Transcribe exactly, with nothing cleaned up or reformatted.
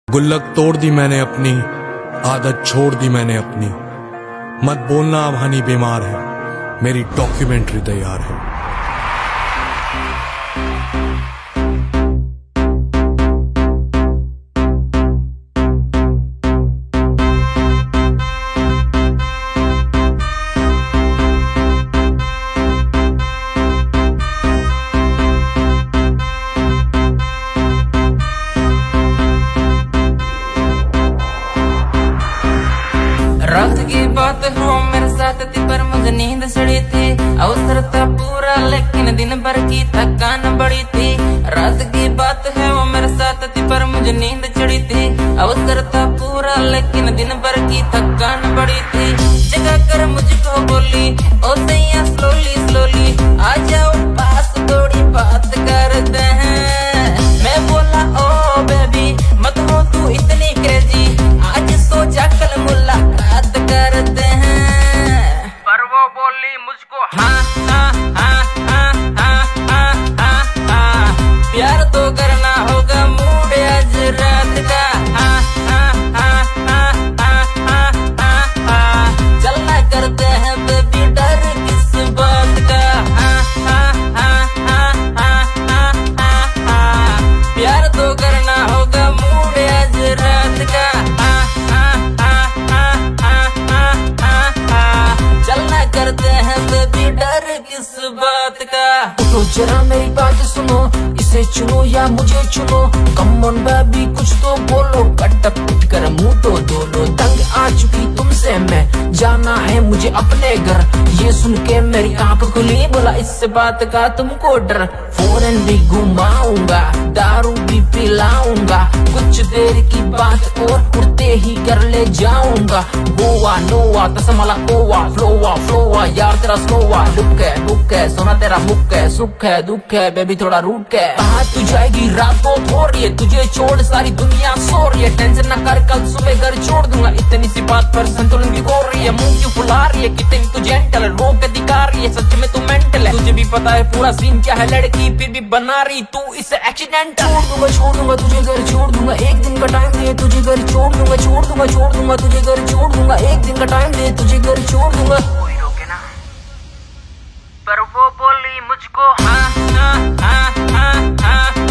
गुल्लक तोड़ दी मैंने अपनी, आदत छोड़ दी मैंने अपनी। मत बोलना अब हनी बीमार है, मेरी डॉक्यूमेंट्री तैयार है। रात की बात हो मेरे साथ थी पर मुझे नींद चढ़ी थी। अवसर था पूरा लेकिन दिन भर की थकान बड़ी थी। रात की बात है वो मेरे साथ थी पर मुझे नींद चढ़ी थी। अवसर था पूरा लेकिन दिन भर की थकान बड़ी थी। जगा कर मुझको बोली ओ सैया स्लोली स्लोली आ जाओ पास थोड़ी बात करते हैं। मैं बोला ओ बेबी मत हो तू इतनी क्रेजी, आज सोचा कल मुलाकात करते हैं। पर वो बोली मुझको हाँ हाँ हाँ हाँ हाँ हाँ हाँ हाँ प्यार तो करना होगा मूड आज रात का। हाँ हाँ हाँ हाँ हाँ हाँ हाँ हाँ चलना करते हैं बेबी डर किस बात का। हाँ हाँ हाँ हाँ हाँ हाँ हाँ हाँ प्यार तो करना होगा मूड आज रात का। हाँ हाँ हाँ हाँ हाँ हाँ हाँ हाँ चलना करते हैं बेबी डर किस बात का। तो जरा मेरी बात सुनो, इसे चुनो या मुझे चुनो। कम ऑन बेबी कुछ तो बोलो, कट पिट कर मुंह तो धो लो। तंग आ चुकी तुमसे मैं, जाना है मुझे अपने घर। ये सुन के मेरी आंख खुली, बोला इससे बात का तुमको डर। फॉरेन भी घुमाऊंगा, दारू भी पिलाऊंगा, कुछ देर की बात और उड़ते ही कर ले जाऊंगा। गोवा नोवा तसमला कोवा, फ्लोवा फ्लोवा यार तेरा स्लोवा। लुक है लुक है सोना तेरा मुक है, सुख है दुख है बेबी थोड़ा रुक है। कहाँ तू जाएगी रात को थोड़ रही है, तुझे छोड़ सारी दुनिया सो रही है। टेंशन न कर कल सुबह घर छोड़ दूंगा, इतनी सी बात पर संतुलन भी खो रही है। मुंह क्यों फुला रही है, कितनी तू जेंटल रोक दिखा रही है, सच में तू मेंटल है। तुझे भी पता है पूरा सीन क्या है, लड़की फिर भी बना रही तू इसे एक्सीडेंट। छोड़ दूंगा छोड़ दूंगा तुझे घर छोड़ दूंगा, एक दिन का टाइम दे तुझे घर छोड़ दूंगा। छोड़ दूंगा छोड़ दूंगा तुझे घर छोड़ दूंगा, एक दिन का टाइम दे तुझे घर छोड़ दूंगा। कोई रोके ना, पर वो बोली मुझको हाँ हाँ हाँ हाँ हाँ